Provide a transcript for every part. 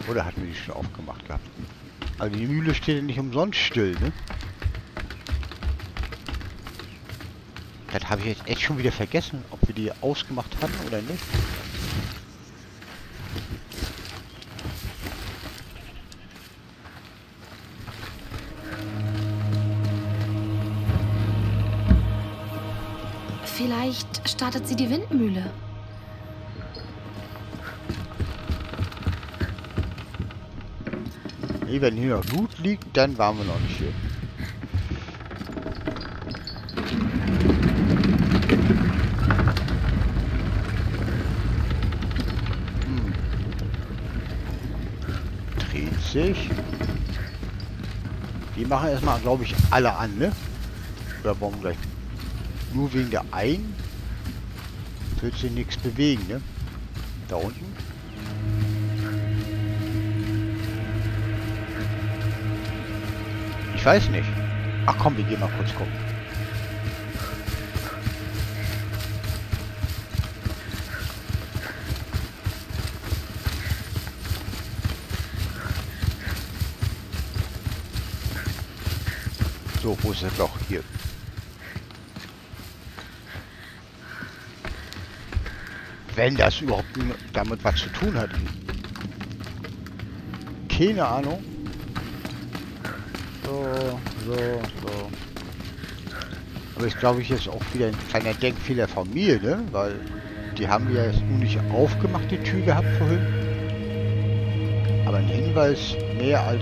Oder hatten wir die schon aufgemacht gehabt? Also die Mühle steht ja nicht umsonst still, ne? Das habe ich jetzt echt schon wieder vergessen, ob wir die ausgemacht hatten oder nicht. Vielleicht startet sie die Windmühle. Nee, wenn hier noch Blut liegt, dann waren wir noch nicht hier. Dreht sich. Die machen erstmal, glaube ich, alle an, ne? Oder warum gleich? Nur wegen der einen wird sich nichts bewegen, ne? Da unten. Ich weiß nicht. Ach komm, wir gehen mal kurz gucken. So, wo ist das Loch? Hier. Wenn das überhaupt damit was zu tun hat. Keine Ahnung. So. Aber ich glaube, ich ist auch wieder ein kleiner Denkfehler von mir, ne? Weil die haben ja jetzt nur nicht aufgemacht, die Tür gehabt vorhin. Aber ein Hinweis mehr als...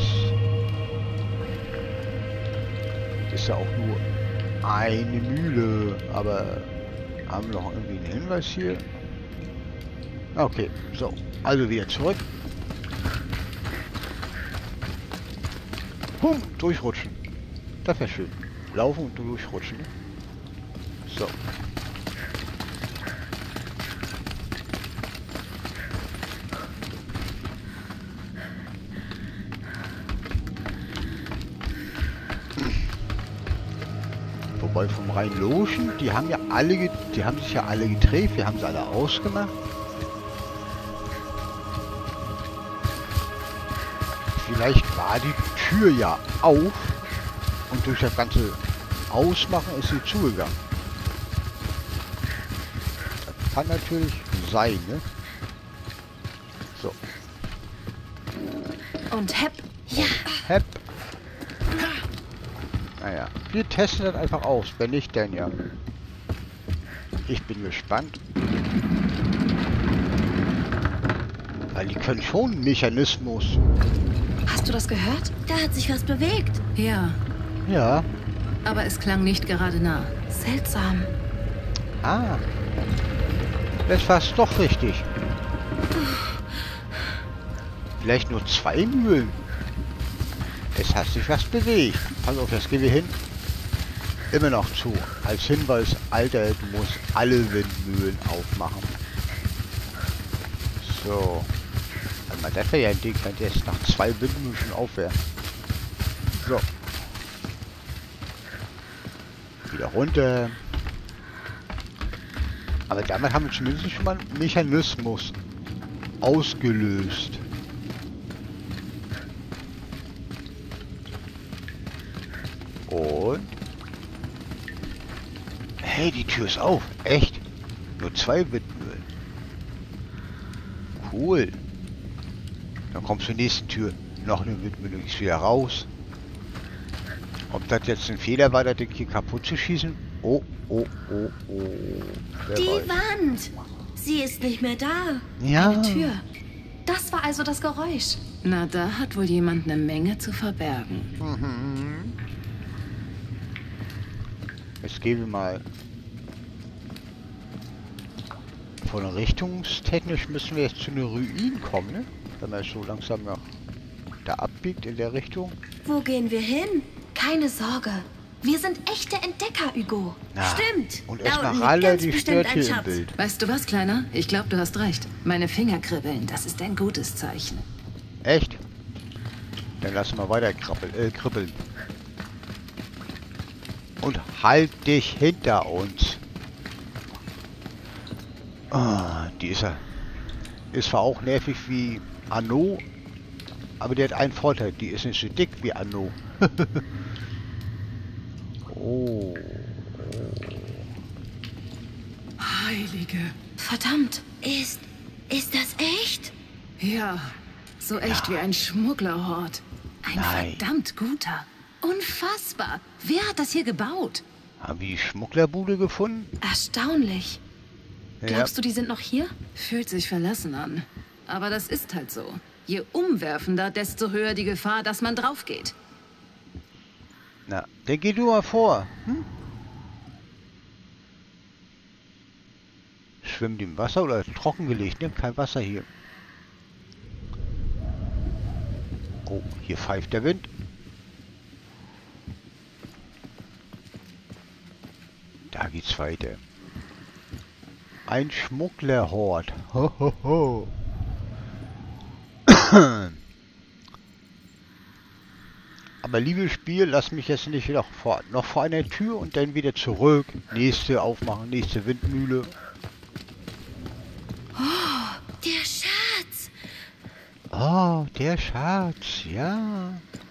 Ist ja auch nur eine Mühle. Aber haben wir noch irgendwie einen Hinweis hier? Okay, so. Also wieder zurück. Durchrutschen. Das wäre schön. Laufen und durchrutschen. So. Wobei vom rein Loschen, die haben ja alle, die haben sich ja alle gedreht, wir haben sie alle ausgemacht. Vielleicht war die Tür ja auf und durch das ganze Ausmachen ist sie zugegangen. Das kann natürlich sein, ne? So. Und Hepp. Ja. Hepp. Naja, wir testen das einfach aus. Wenn nicht, dann ja. Ich bin gespannt. Weil die können schon einen Mechanismus. Hast du das gehört? Da hat sich was bewegt. Ja, Ja. aber es klang nicht gerade nah. Seltsam. Ah. Das war's doch richtig. Vielleicht nur 2 Mühlen. Es hat sich was bewegt. Pass auf, jetzt gehen wir hin. Immer noch zu. Als Hinweis, Alter, du musst alle Windmühlen aufmachen. So. Aber das wäre ja ein Ding, wenn jetzt nach 2 Windmühlen schon auf wäre. So. Wieder runter. Aber damit haben wir zumindest schon mal einen Mechanismus ausgelöst. Und... Hey, die Tür ist auf. Echt? Nur 2 Windmühlen. Cool. Dann kommst du zur nächsten Tür. Noch eine Windmühle, ist wieder raus. Ob das jetzt ein Fehler war, das Ding hier kaputt zu schießen? Oh. Wer Die weiß. Wand. Sie ist nicht mehr da. Ja. Eine Tür. Das war also das Geräusch. Na, da hat wohl jemand eine Menge zu verbergen. Mhm. Jetzt gehen wir mal. Von richtungstechnisch müssen wir jetzt zu einer Ruine kommen, ne? Wenn man so langsam noch da abbiegt in der Richtung. Wo gehen wir hin? Keine Sorge. Wir sind echte Entdecker, Hugo. Na, Stimmt. Und Da unten liegt Esmeralda, ganz die bestimmt stört ein hier im Schatz. Bild. Weißt du was, Kleiner? Ich glaube, du hast recht. Meine Finger kribbeln, das ist ein gutes Zeichen. Echt? Dann lassen wir weiter kribbeln. Und halt dich hinter uns. Ah, die ist ja... Ist zwar auch nervig wie Anno, Aber die hat einen Vorteil, die ist nicht so dick wie Anno. Oh. Heilige. Verdammt, ist das echt? Ja, so echt wie ein Schmugglerhort. Ein Nein. verdammt guter. Unfassbar. Wer hat das hier gebaut? Haben wir die Schmugglerbude gefunden? Erstaunlich. Glaubst du, die sind noch hier? Fühlt sich verlassen an. Aber das ist halt so. Je umwerfender, desto höher die Gefahr, dass man drauf geht. Na, dann geh du mal vor. Hm? Schwimmt im Wasser oder trockengelegt, ne? Kein Wasser hier. Oh, hier pfeift der Wind. Da geht's weiter. Ein Schmugglerhort. Ho, ho, ho. Aber liebes Spiel, lass mich jetzt nicht noch vor einer Tür und dann wieder zurück. Nächste aufmachen, nächste Windmühle. Der Schatz. Oh, der Schatz, ja.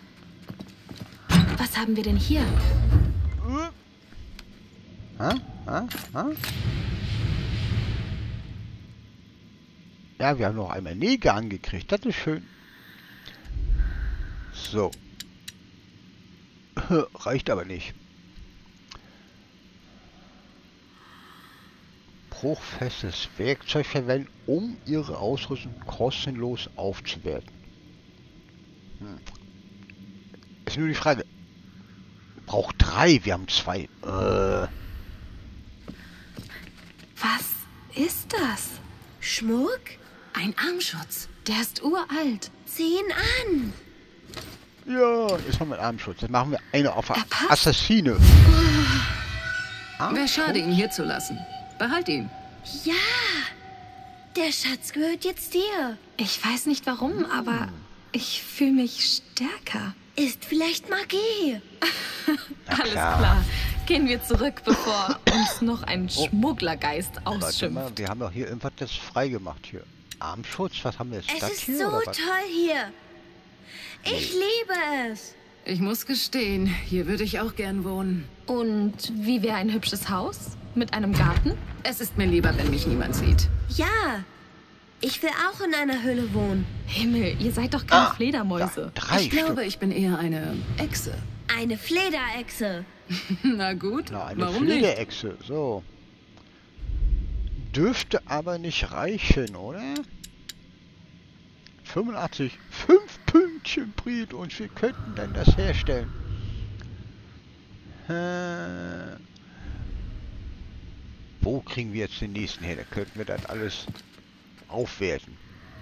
Was haben wir denn hier? Ha? Ja, wir haben noch einmal Nägel angekriegt. Das ist schön. So. Reicht aber nicht. Bruchfestes Werkzeug verwenden, um ihre Ausrüstung kostenlos aufzuwerten. Ist nur die Frage. Braucht 3, wir haben 2. Was ist das? Schmuck? Ein Armschutz. Der ist uralt. Zieh ihn an. Ja, jetzt haben wir einen Armschutz. Jetzt machen wir eine auf Er passt. Assassine. Wäre schade, ihn hier zu lassen. Behalt ihn. Ja. Der Schatz gehört jetzt dir. Ich weiß nicht warum, aber ich fühle mich stärker. Ist vielleicht Magie. Alles klar. Gehen wir zurück, bevor uns noch ein Schmugglergeist Warte ausschimpft. mal, wir haben doch hier irgendwas das freigemacht hier. Armschutz, was haben wir jetzt? Es Das ist hier, so oder was? toll hier. Ich liebe es. Ich muss gestehen, hier würde ich auch gern wohnen. Und wie wäre ein hübsches Haus? Mit einem Garten? Es ist mir lieber, wenn mich niemand sieht. Ja. Ich will auch in einer Höhle wohnen. Himmel, ihr seid doch keine Fledermäuse. Ja, 3 Ich Stück. glaube, ich bin eher eine Echse. Eine Flederechse. Na gut, Na, eine warum nicht? Flederechse, so. Dürfte aber nicht reichen, oder? 85, 5 Pünktchen Brit und wir könnten dann das herstellen. Wo kriegen wir jetzt den nächsten her? Da könnten wir dann alles aufwerten.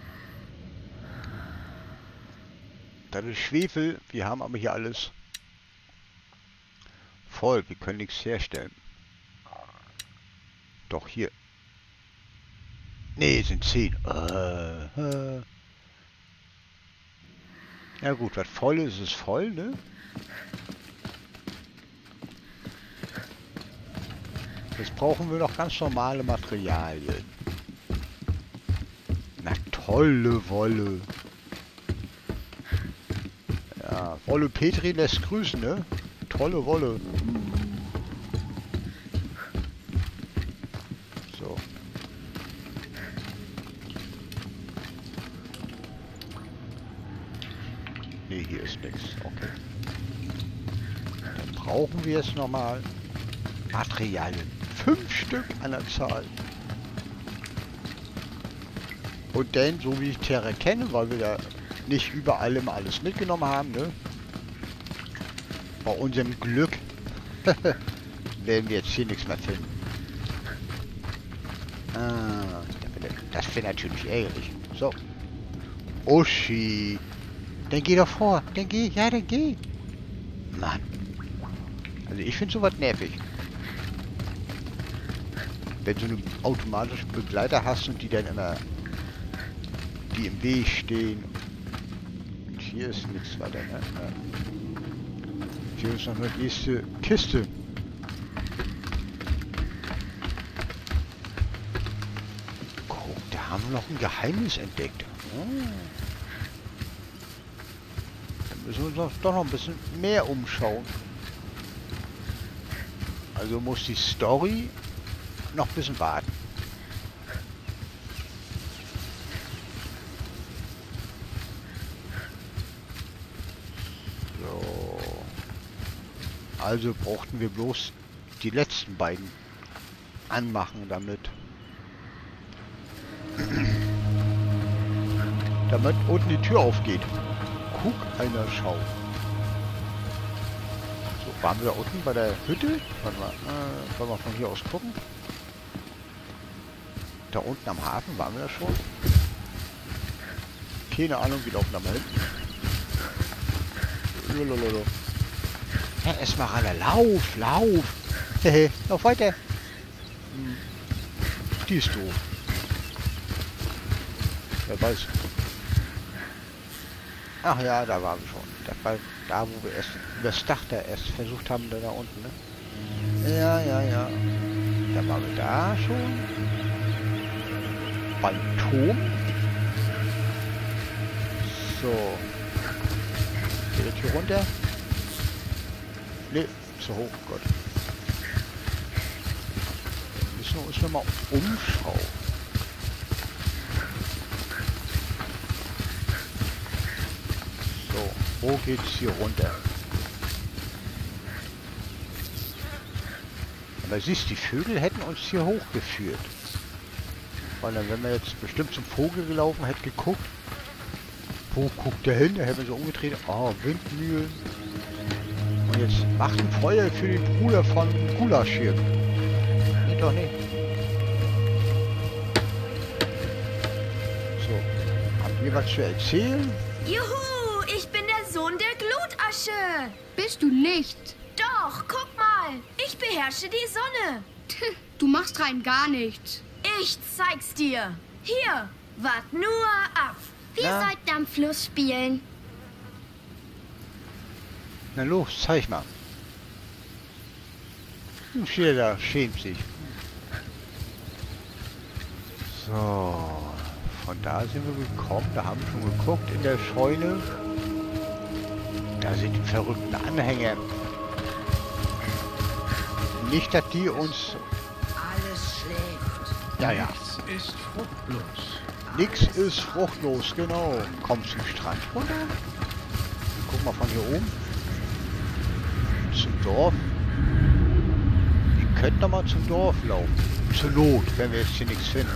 Das ist Schwefel, wir haben aber hier alles voll, wir können nichts herstellen. Doch hier. Nee, sind 10. Ja gut, was voll ist, ist voll, ne? Jetzt brauchen wir noch ganz normale Materialien. Na tolle Wolle. Ja, Wolle Petri lässt grüßen, ne? Tolle Wolle. So. Ne, hier ist nichts. Okay. Dann brauchen wir jetzt nochmal Materialien. 5 Stück an der Zahl. Und dann, so wie ich Terra kenne, weil wir da nicht überall immer alles mitgenommen haben, ne? Bei unserem Glück werden wir jetzt hier nichts mehr finden. Ah, das wäre natürlich ärgerlich. So. Uschi. Dann geh doch vor. Dann geh. Ja, dann geh. Mann. Also ich finde sowas nervig. Wenn du einen automatischen Begleiter hast und die dann immer die im Weg stehen. Und hier ist nichts weiter, ne? Ja. Hier ist noch eine nächste Kiste. Guck, da haben wir noch ein Geheimnis entdeckt. Oh. Müssen wir uns doch noch ein bisschen mehr umschauen. Also muss die Story noch ein bisschen warten. So. Also brauchten wir bloß die letzten beiden anmachen damit. Damit unten die Tür aufgeht. Guck einer Schau. So, waren wir da unten bei der Hütte? Warte mal, wollen wir von hier aus gucken? Da unten am Hafen waren wir da schon. Keine Ahnung, wie laufen da mal hin. Lolololo. Ja, Esmeralda, lauf, lauf. Hehe, lauf weiter. Die ist doof. Wer weiß. Ach ja, da waren wir schon. Das war da, wo wir erst das Dach da erst versucht haben, da unten, ne? Ja, ja, ja. Da waren wir da schon. Beim Turm. So. Geht hier runter? Ne, zu hoch, Gott. Müssen wir uns nochmal umschauen. So, wo geht's hier runter? Aber siehst, die Vögel hätten uns hier hochgeführt. Weil dann, wenn wir jetzt bestimmt zum Vogel gelaufen, hätte geguckt. Wo guckt der hin? Da hätten wir so umgedreht. Oh, Windmühlen. Und jetzt macht ein Feuer für den Bruder von Gulaschirk. Nee, doch nicht. So, haben wir was zu erzählen? Juhu, ich bin der Sohn der Glutasche. Bist du nicht? Doch, guck mal. Ich beherrsche die Sonne. Du machst rein gar nichts. Ich zeig's dir. Hier, wart nur ab. Wir Na? sollten am Fluss spielen. Na los, zeig mal. Steht er da, schämt sich. So, von da sind wir gekommen, da haben wir schon geguckt in der Scheune. Da sind die verrückten Anhänger. Nicht, dass die uns... Alles schläft. Ja, ja. Nichts ist fruchtlos. Nix ist fruchtlos, genau. Komm zum Strand runter. Guck mal von hier oben. Zum Dorf. Wir könnten noch mal zum Dorf laufen. Zur Not, wenn wir jetzt hier nichts finden.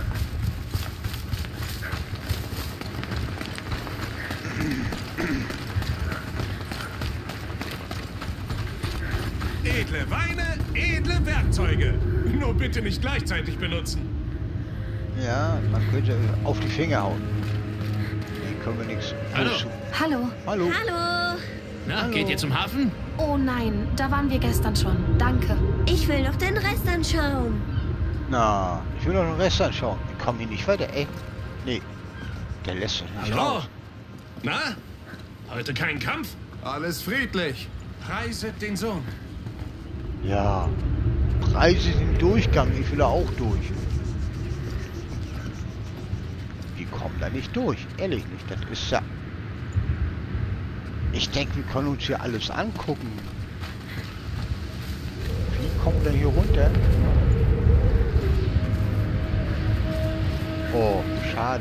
Edle Weine, edle Werkzeuge. Nur bitte nicht gleichzeitig benutzen. Ja, man könnte auf die Finger hauen. Hier können wir nichts. Hallo. Hallo. Hallo. Hallo. Na, Hallo. geht ihr zum Hafen? Oh nein, da waren wir gestern schon. Danke. Ich will noch den Rest anschauen. Na, ich will noch den Rest anschauen. Wir kommen hier nicht weiter, ey. Nee, der lässt uns nicht Hallo? raus. Na? Heute kein Kampf? Alles friedlich. Preiset den Sohn. Ja, Preise den Durchgang. Ich will da auch durch. Wir kommen da nicht durch. Ehrlich nicht. Das ist ja... Ich denke, wir können uns hier alles angucken. Wie kommen wir denn hier runter? Oh, schade.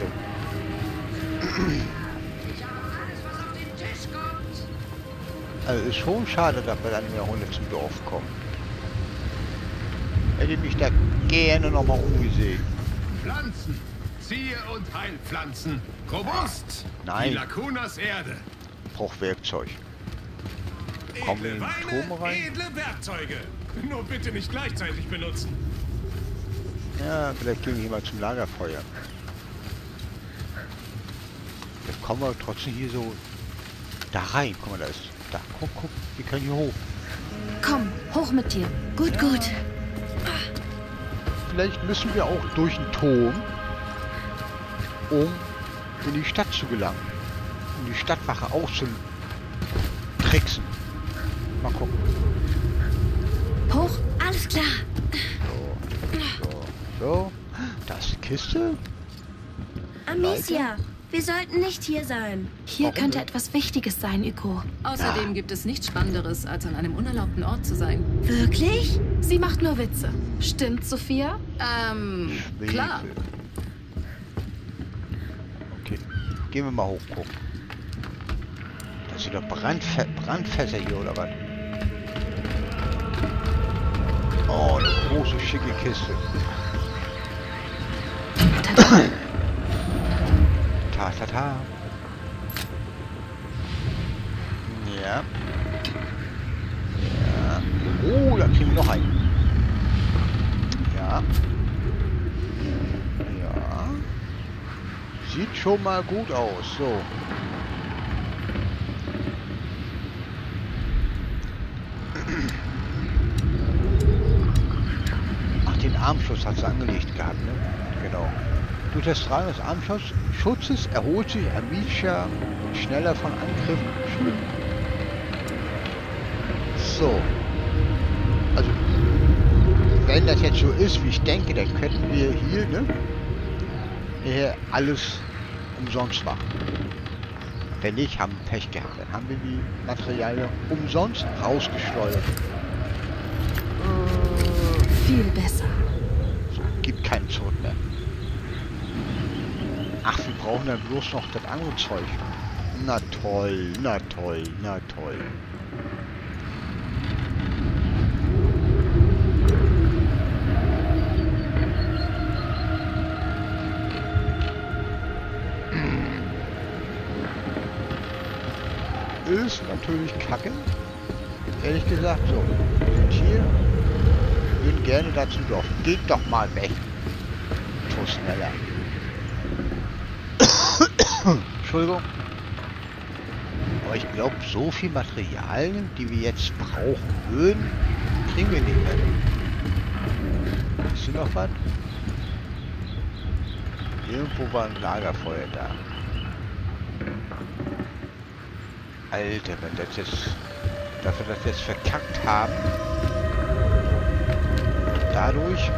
Also ist schon schade, dass wir dann in der Runde zum Dorf kommen. Hätte mich da gerne nochmal umgesehen. Pflanzen. Ziehe- und Heilpflanzen. Robust. Nein. Die Lacunas Erde. Braucht Werkzeug. Kommen wir in Edle den Weine, Turm rein? edle Werkzeuge. Nur bitte nicht gleichzeitig benutzen. Ja, vielleicht gehen wir hier mal zum Lagerfeuer. Jetzt kommen wir trotzdem hier so da rein. Guck mal, da ist... Da, guck, guck. Wir können hier hoch. Komm, hoch mit dir. Gut, gut. Vielleicht müssen wir auch durch den Turm, um in die Stadt zu gelangen. Um die Stadtwache auszutricksen. Mal gucken. Hoch, alles klar. So. Da ist die Kiste. Amicia, Wir sollten nicht hier sein. Hier Warum könnte denn? etwas Wichtiges sein, Üko. Außerdem gibt es nichts Spannenderes, als an einem unerlaubten Ort zu sein. Wirklich? Sie macht nur Witze. Stimmt's, Sophia? Klar. Schwefel. Okay, gehen wir mal hoch gucken. Das sind doch Brandfässer hier, oder was? Oh, eine große, schicke Kiste. Ta, ta, ta. Ja. Ja. Oh, da kriegen wir noch einen. Ja. Ja. Sieht schon mal gut aus. So. Ach, den Armschuss hat sie angelegt gehabt, ne? Genau. Durch das Tragen des Armschutzes erholt sich Amicia schneller von Angriffen. Schön. So. Also, wenn das jetzt so ist, wie ich denke, dann könnten wir hier, ne? Hier alles umsonst machen. Wenn nicht, haben wir Pech gehabt. Dann haben wir die Materialien umsonst rausgeschleudert. Viel besser. So, gibt keinen Zurück mehr. Ach, wir brauchen dann bloß noch das andere Zeug. Na toll, na toll, na toll. Ist natürlich kacke. Ehrlich gesagt, so. Und hier würden gerne dazu laufen. Geht doch mal weg. So schneller. Entschuldigung. Aber ich glaube, so viel Materialien, die wir jetzt brauchen würden, kriegen wir nicht mehr. Ist hier noch was? Irgendwo war ein Lagerfeuer da. Alter, wenn das jetzt, dafür, dass wir das verkackt haben, dadurch,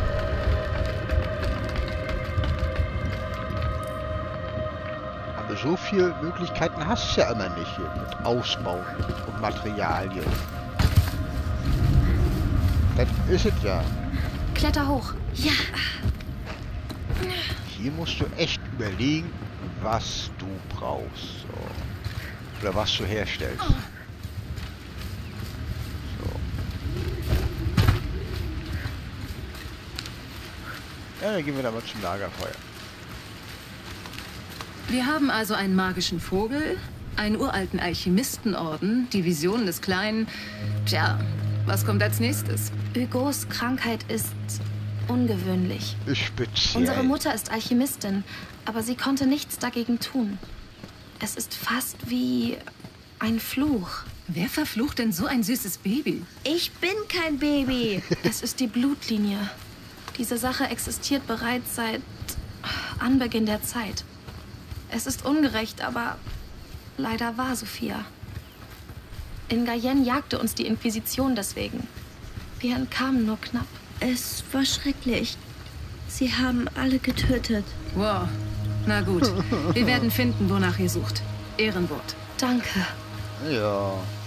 aber so viele Möglichkeiten hast du ja immer nicht hier mit Ausbauen und Materialien. Das ist es ja. Kletter hoch. Ja. Hier musst du echt überlegen, was du brauchst. So. Oder was du herstellst. So. Ja, dann gehen wir da mal zum Lagerfeuer. Wir haben also einen magischen Vogel, einen uralten Alchemistenorden, die Visionen des Kleinen. Tja, was kommt als nächstes? Hugos Krankheit ist ungewöhnlich. Ist speziell. Unsere Mutter ist Alchemistin, aber sie konnte nichts dagegen tun. Es ist fast wie ein Fluch. Wer verflucht denn so ein süßes Baby? Ich bin kein Baby. Es ist die Blutlinie. Diese Sache existiert bereits seit Anbeginn der Zeit. Es ist ungerecht, aber leider wahr, Sophia. In Guyenne jagte uns die Inquisition deswegen. Wir entkamen nur knapp. Es war schrecklich. Sie haben alle getötet. Wow. Na gut. Wir werden finden, wonach ihr sucht. Ehrenwort. Danke. Ja.